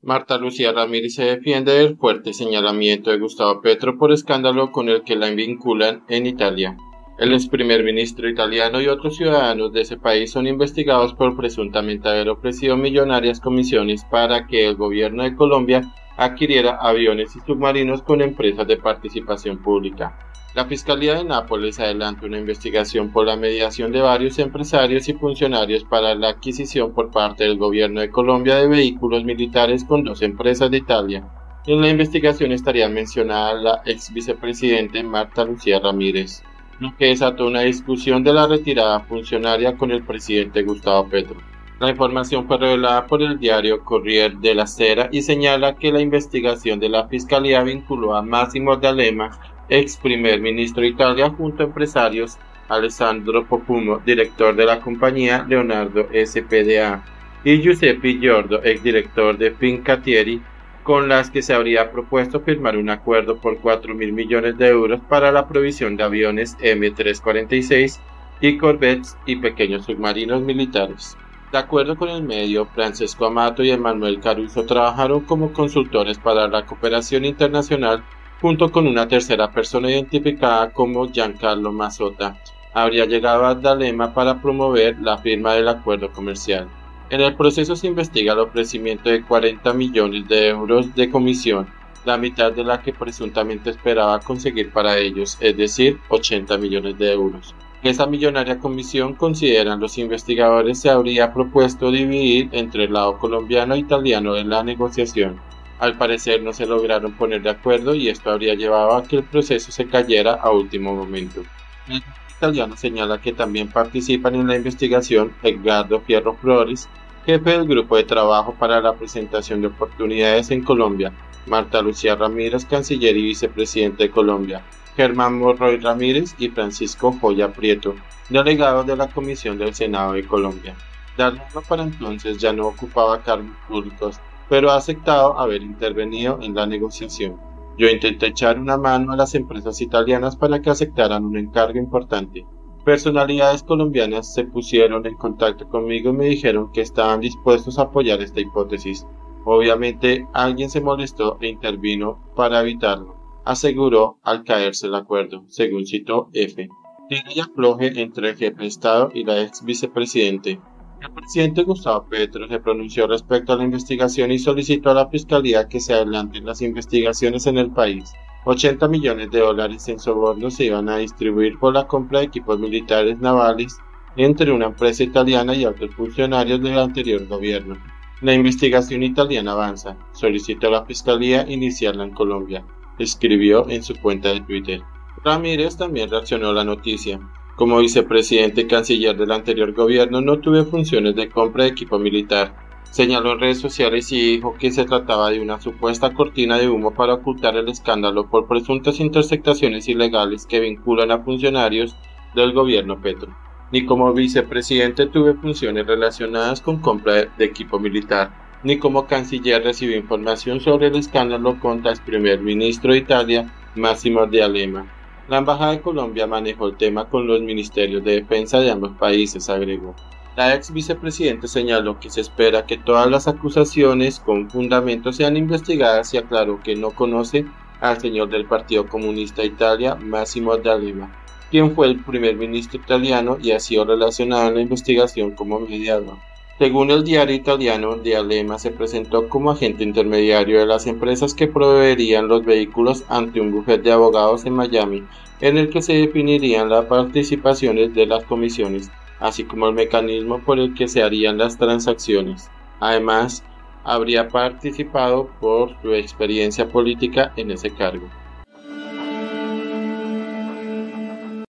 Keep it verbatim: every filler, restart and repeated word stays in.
Marta Lucía Ramírez se defiende del fuerte señalamiento de Gustavo Petro por escándalo con el que la vinculan en Italia. El ex primer ministro italiano y otros ciudadanos de ese país son investigados por presuntamente haber ofrecido millonarias comisiones para que el gobierno de Colombia adquiriera aviones y submarinos con empresas de participación pública. La Fiscalía de Nápoles adelanta una investigación por la mediación de varios empresarios y funcionarios para la adquisición por parte del gobierno de Colombia de vehículos militares con dos empresas de Italia. En la investigación estaría mencionada la ex vicepresidente Marta Lucía Ramírez, lo que desató una discusión de la retirada funcionaria con el presidente Gustavo Petro. La información fue revelada por el diario Corriere della Sera y señala que la investigación de la Fiscalía vinculó a Massimo D'Alema, ex primer ministro de Italia, junto a empresarios Alessandro Profumo, director de la compañía Leonardo S P D A, y Giuseppe Giordo, ex director de Fincantieri, con las que se habría propuesto firmar un acuerdo por cuatro mil millones de euros para la provisión de aviones M trescientos cuarenta y seis y corvettes y pequeños submarinos militares. De acuerdo con el medio, Francesco Amato y Emanuel Caruso trabajaron como consultores para la cooperación internacional junto con una tercera persona identificada como Giancarlo Mazzotta. Habría llegado a D'Alema para promover la firma del acuerdo comercial. En el proceso se investiga el ofrecimiento de cuarenta millones de euros de comisión, la mitad de la que presuntamente esperaba conseguir para ellos, es decir, ochenta millones de euros. Esa millonaria comisión, consideran los investigadores, se habría propuesto dividir entre el lado colombiano e italiano en la negociación. Al parecer no se lograron poner de acuerdo y esto habría llevado a que el proceso se cayera a último momento. El italiano señala que también participan en la investigación Edgardo Fierro Flores, jefe del grupo de trabajo para la presentación de oportunidades en Colombia, Marta Lucía Ramírez, canciller y vicepresidente de Colombia, Germán Monroy Ramírez y Francisco Joya Prieto, delegados de la Comisión del Senado de Colombia. D'Alema para entonces ya no ocupaba cargos públicos, pero ha aceptado haber intervenido en la negociación. Yo intenté echar una mano a las empresas italianas para que aceptaran un encargo importante. Personalidades colombianas se pusieron en contacto conmigo y me dijeron que estaban dispuestos a apoyar esta hipótesis. Obviamente alguien se molestó e intervino para evitarlo, aseguró al caerse el acuerdo, según citó F. Tira y afloje entre el jefe de Estado y la ex vicepresidente. El presidente Gustavo Petro se pronunció respecto a la investigación y solicitó a la Fiscalía que se adelanten las investigaciones en el país. ochenta millones de dólares en sobornos se iban a distribuir por la compra de equipos militares navales entre una empresa italiana y otros funcionarios del anterior gobierno. La investigación italiana avanza. Solicitó a la Fiscalía iniciarla en Colombia, escribió en su cuenta de Twitter. Ramírez también reaccionó a la noticia. Como vicepresidente y canciller del anterior gobierno no tuve funciones de compra de equipo militar. Señaló en redes sociales y dijo que se trataba de una supuesta cortina de humo para ocultar el escándalo por presuntas interceptaciones ilegales que vinculan a funcionarios del gobierno Petro. Ni como vicepresidente tuve funciones relacionadas con compra de equipo militar, ni como canciller recibí información sobre el escándalo contra el primer ministro de Italia, Massimo D'Alema. La Embajada de Colombia manejó el tema con los ministerios de defensa de ambos países, agregó. La ex vicepresidente señaló que se espera que todas las acusaciones con fundamento sean investigadas y aclaró que no conoce al señor del Partido Comunista de Italia, Massimo D'Alema, quien fue el primer ministro italiano y ha sido relacionado en la investigación como mediador. Según el diario italiano, D'Alema se presentó como agente intermediario de las empresas que proveerían los vehículos ante un bufete de abogados en Miami, en el que se definirían las participaciones de las comisiones, así como el mecanismo por el que se harían las transacciones. Además, habría participado por su experiencia política en ese cargo.